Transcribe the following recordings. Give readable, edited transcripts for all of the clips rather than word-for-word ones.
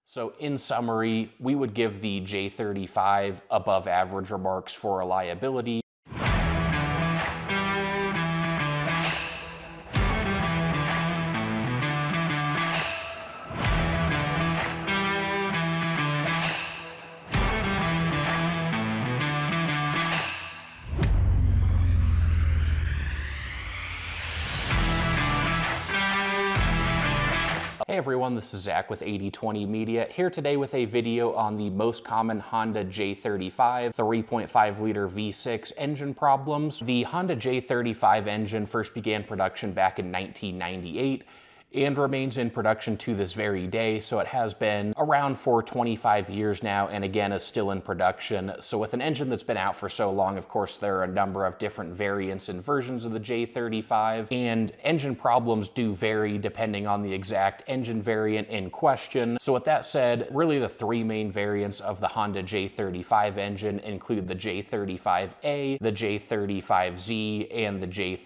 So in summary, we would give the J35 above average remarks for reliability. Hey everyone, this is Zach with 8020 Media, here today with a video on the most common Honda J35 3.5 liter V6 engine problems. The Honda J35 engine first began production back in 1998 and remains in production to this very day, so it has been around for 25 years now, and again is still in production. So with an engine that's been out for so long, of course there are a number of different variants and versions of the J35, and engine problems do vary depending on the exact engine variant in question. So with that said, really the three main variants of the Honda J35 engine include the J35A, the J35Z, and the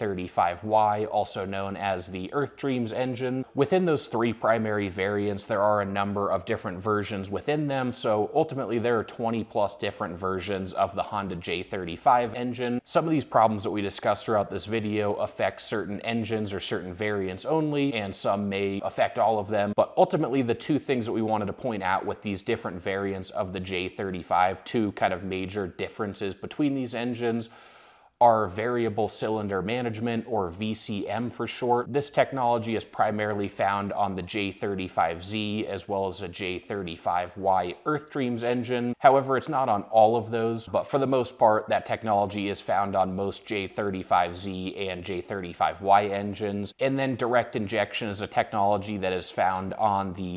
J35Y, also known as the Earth Dreams engine. Within those three primary variants, there are a number of different versions within them, so ultimately there are 20 plus different versions of the Honda J35 engine. Some of these problems that we discussed throughout this video affect certain engines or certain variants only, and some may affect all of them, but ultimately the two things that we wanted to point out with these different variants of the J35, two kind of major differences between these engines, are variable cylinder management, or VCM for short. This technology is primarily found on the J35Z as well as the J35Y Earth Dreams engine. However, it's not on all of those, but for the most part, that technology is found on most J35Z and J35Y engines. And then direct injection is a technology that is found on the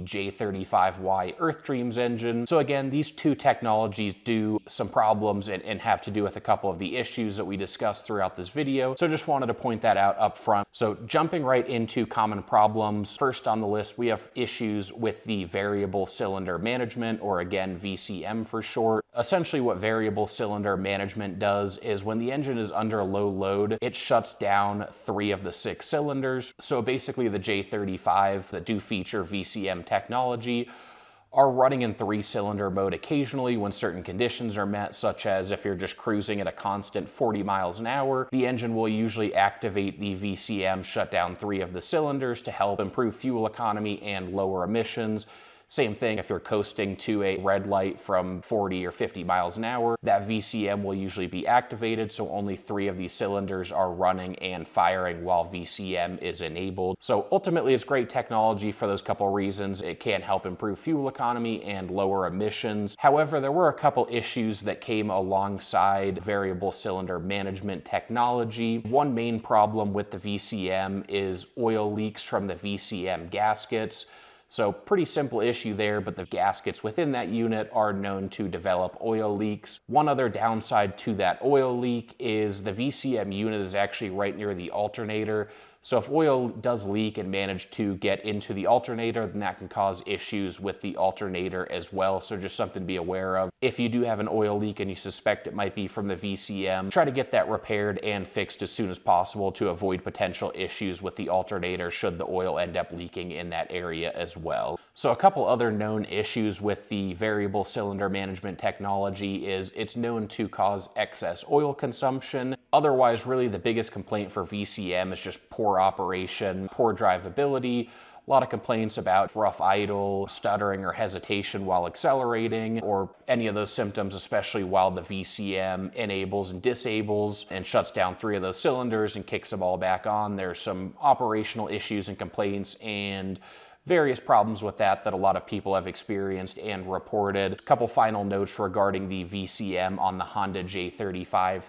J35Y Earth Dreams engine. So again, these two technologies do some problems and have to do with a couple of the issues that we discussed throughout this video. So just wanted to point that out up front. So jumping right into common problems, first on the list, we have issues with the variable cylinder management, or again, VCM for short. Essentially what variable cylinder management does is when the engine is under low load, it shuts down 3 of the 6 cylinders. So basically the J35 that do feature VCM technology are running in 3-cylinder mode occasionally when certain conditions are met, such as if you're just cruising at a constant 40 miles an hour, the engine will usually activate the VCM, shut down 3 of the cylinders to help improve fuel economy and lower emissions. Same thing if you're coasting to a red light from 40 or 50 miles an hour, that VCM will usually be activated, so only 3 of these cylinders are running and firing while VCM is enabled. So ultimately it's great technology for those couple reasons. It can help improve fuel economy and lower emissions. However, there were a couple issues that came alongside variable cylinder management technology. One main problem with the VCM is oil leaks from the VCM gaskets. So pretty simple issue there, but the gaskets within that unit are known to develop oil leaks. One other downside to that oil leak is the VCM unit is actually right near the alternator. So if oil does leak and manage to get into the alternator, then that can cause issues with the alternator as well. So just something to be aware of. If you do have an oil leak and you suspect it might be from the VCM, try to get that repaired and fixed as soon as possible to avoid potential issues with the alternator should the oil end up leaking in that area as well. So a couple other known issues with the variable cylinder management technology is it's known to cause excess oil consumption. Otherwise, really the biggest complaint for VCM is just poor operation, poor drivability. A lot of complaints about rough idle, stuttering or hesitation while accelerating, or any of those symptoms, especially while the VCM enables and disables and shuts down 3 of those cylinders and kicks them all back on. There's some operational issues and complaints and various problems with that a lot of people have experienced and reported. A couple final notes regarding the VCM on the Honda J35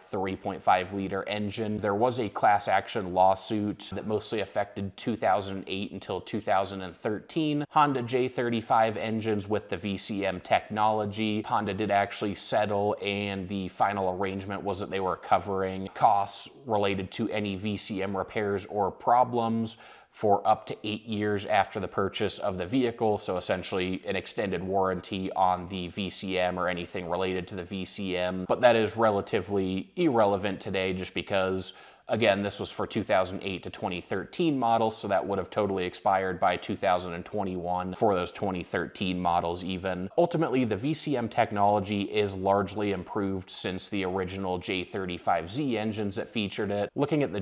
3.5 liter engine. There was a class action lawsuit that mostly affected 2008 until 2013 Honda J35 engines with the VCM technology. Honda did actually settle, and the final arrangement was that they were covering costs related to any VCM repairs or problems for up to 8 years after the purchase of the vehicle. So essentially an extended warranty on the VCM or anything related to the VCM. But that is relatively irrelevant today just because Again, this was for 2008 to 2013 models, so that would have totally expired by 2021 for those 2013 models even. Ultimately, the VCM technology is largely improved since the original J35Z engines that featured it. Looking at the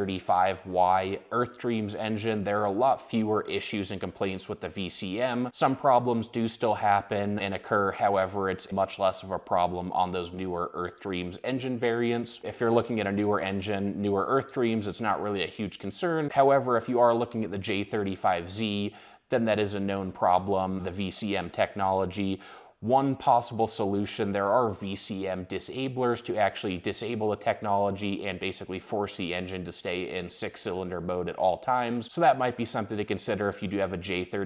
J35Y Earthdreams engine, there are a lot fewer issues and complaints with the VCM. Some problems do still happen and occur, however, it's much less of a problem on those newer Earthdreams engine variants. If you're looking at a newer engine, newer Earthdreams, it's not really a huge concern. However, if you are looking at the J35Z, then that is a known problem, the VCM technology. One possible solution, there are VCM disablers to actually disable the technology and basically force the engine to stay in 6-cylinder mode at all times. So that might be something to consider if you do have a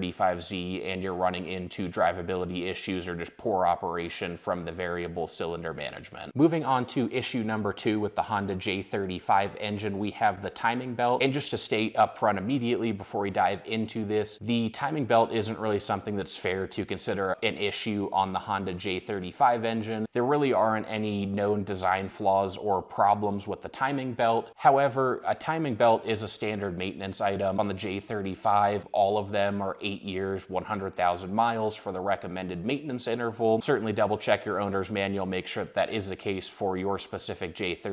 J35Z and you're running into drivability issues or just poor operation from the variable cylinder management. Moving on to issue number 2 with the Honda J35 engine, we have the timing belt. And just to state up front immediately before we dive into this, the timing belt isn't really something that's fair to consider an issue on the Honda J35 engine. There really aren't any known design flaws or problems with the timing belt. However, a timing belt is a standard maintenance item. On the J35, all of them are 8 years, 100,000 miles for the recommended maintenance interval. Certainly double check your owner's manual, make sure that is the case for your specific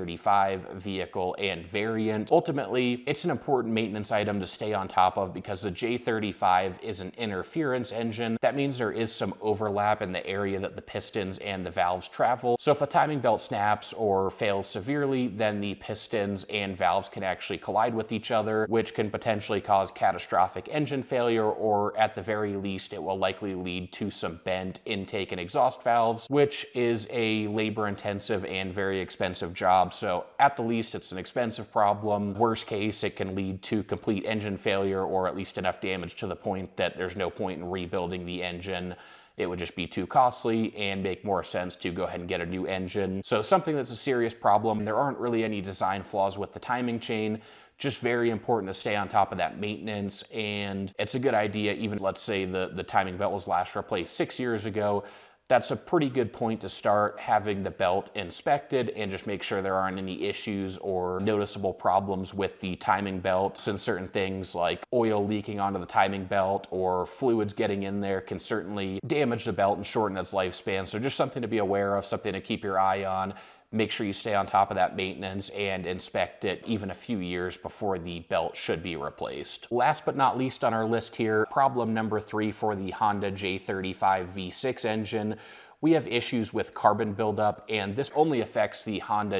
J35 vehicle and variant. Ultimately, it's an important maintenance item to stay on top of because the J35 is an interference engine. That means there is some overlap in the area that the pistons and the valves travel. So if the timing belt snaps or fails severely, then the pistons and valves can actually collide with each other, which can potentially cause catastrophic engine failure, or at the very least, it will likely lead to some bent intake and exhaust valves, which is a labor-intensive and very expensive job. So at the least, it's an expensive problem. Worst case, it can lead to complete engine failure or at least enough damage to the point that there's no point in rebuilding the engine. It would just be too costly and make more sense to go ahead and get a new engine. So something that's a serious problem. There aren't really any design flaws with the timing chain, just very important to stay on top of that maintenance. And it's a good idea, even let's say the timing belt was last replaced 6 years ago, that's a pretty good point to start having the belt inspected and just make sure there aren't any issues or noticeable problems with the timing belt, since certain things like oil leaking onto the timing belt or fluids getting in there can certainly damage the belt and shorten its lifespan. So just something to be aware of, something to keep your eye on. Make sure you stay on top of that maintenance and inspect it even a few years before the belt should be replaced. Last but not least on our list here, problem number 3 for the Honda J35 V6 engine. We have issues with carbon buildup, and this only affects the Honda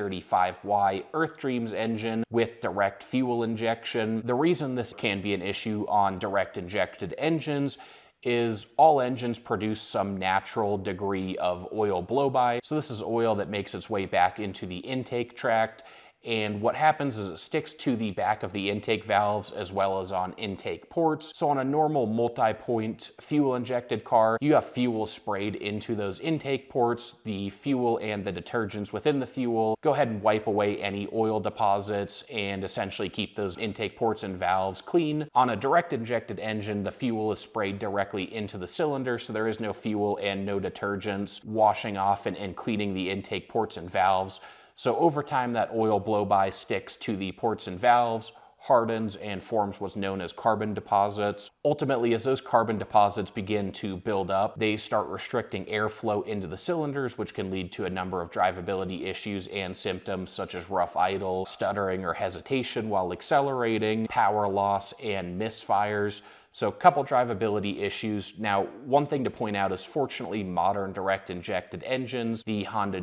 J35Y Earthdreams engine with direct fuel injection. The reason this can be an issue on direct injected engines is all engines produce some natural degree of oil blow-by. So this is oil that makes its way back into the intake tract, and what happens is it sticks to the back of the intake valves as well as on intake ports. So on a normal multi-point fuel injected car, you have fuel sprayed into those intake ports. The fuel and the detergents within the fuel go ahead and wipe away any oil deposits and essentially keep those intake ports and valves clean. On a direct injected engine, the fuel is sprayed directly into the cylinder, so there is no fuel and no detergents washing off and cleaning the intake ports and valves. So over time, that oil blow-by sticks to the ports and valves, hardens, and forms what's known as carbon deposits. Ultimately, as those carbon deposits begin to build up, they start restricting airflow into the cylinders, which can lead to a number of drivability issues and symptoms such as rough idle, stuttering or hesitation while accelerating, power loss, and misfires. So a couple drivability issues. Now, one thing to point out is fortunately modern direct injected engines, the Honda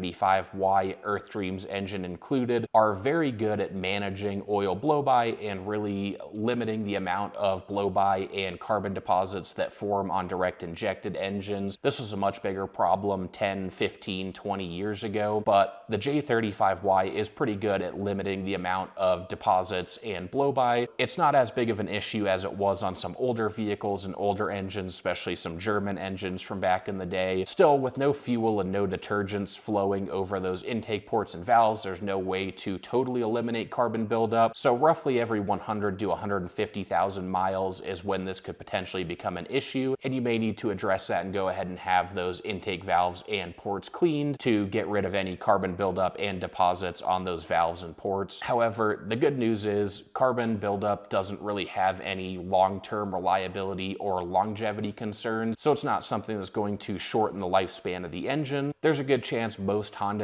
J35Y Earthdreams engine included, are very good at managing oil blow-by and really limiting the amount of blow-by and carbon deposits that form on direct injected engines. This was a much bigger problem 10, 15, 20 years ago, but the J35Y is pretty good at limiting the amount of deposits and blow-by. It's not as big of an issue as it was on some older vehicles and older engines, especially some German engines from back in the day. Still, with no fuel and no detergents flowing over those intake ports and valves, there's no way to totally eliminate carbon buildup. So roughly every 100 to 150,000 miles is when this could potentially become an issue, and you may need to address that and go ahead and have those intake valves and ports cleaned to get rid of any carbon buildup and deposits on those valves and ports. However, the good news is carbon buildup doesn't really have any long-term reliability or longevity concerns, so it's not something that's going to shorten the lifespan of the engine. There's a good chance most Honda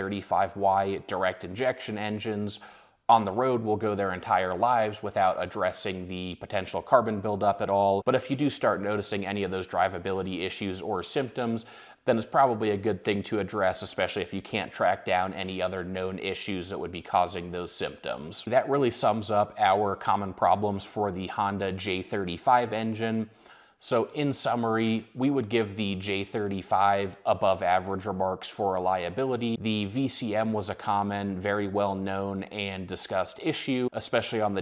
J35Y direct injection engines on the road will go their entire lives without addressing the potential carbon buildup at all. But if you do start noticing any of those drivability issues or symptoms, then it's probably a good thing to address, especially if you can't track down any other known issues that would be causing those symptoms. That really sums up our common problems for the Honda J35 engine. So in summary, we would give the J35 above average remarks for reliability. The VCM was a common, very well known and discussed issue, especially on the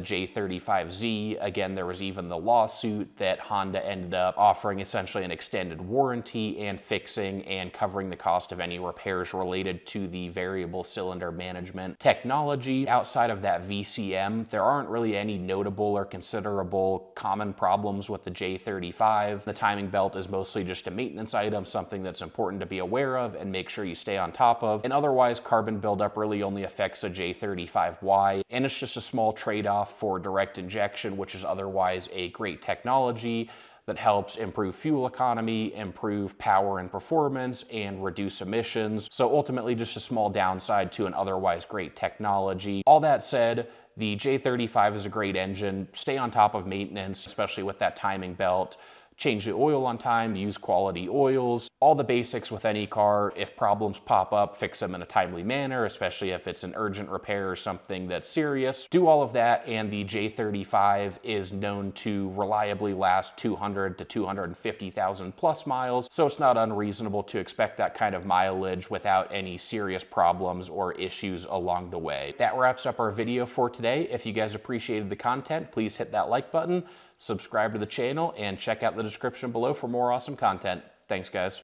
J35Z. Again, there was even the lawsuit that Honda ended up offering essentially an extended warranty and fixing and covering the cost of any repairs related to the variable cylinder management technology. Outside of that VCM, there aren't really any notable or considerable common problems with the J35. The timing belt is mostly just a maintenance item, something that's important to be aware of and make sure you stay on top of. And otherwise, carbon buildup really only affects a J35Y, and it's just a small trade-off for direct injection, which is otherwise a great technology that helps improve fuel economy, improve power and performance, and reduce emissions. So ultimately, just a small downside to an otherwise great technology. All that said, the J35 is a great engine. Stay on top of maintenance, especially with that timing belt. Change the oil on time, use quality oils, all the basics with any car. If problems pop up, fix them in a timely manner, especially if it's an urgent repair or something that's serious. Do all of that, and the J35 is known to reliably last 200 to 250,000 plus miles, so it's not unreasonable to expect that kind of mileage without any serious problems or issues along the way. That wraps up our video for today. If you guys appreciated the content, please hit that like button, subscribe to the channel, and check out the description below for more awesome content. Thanks, guys.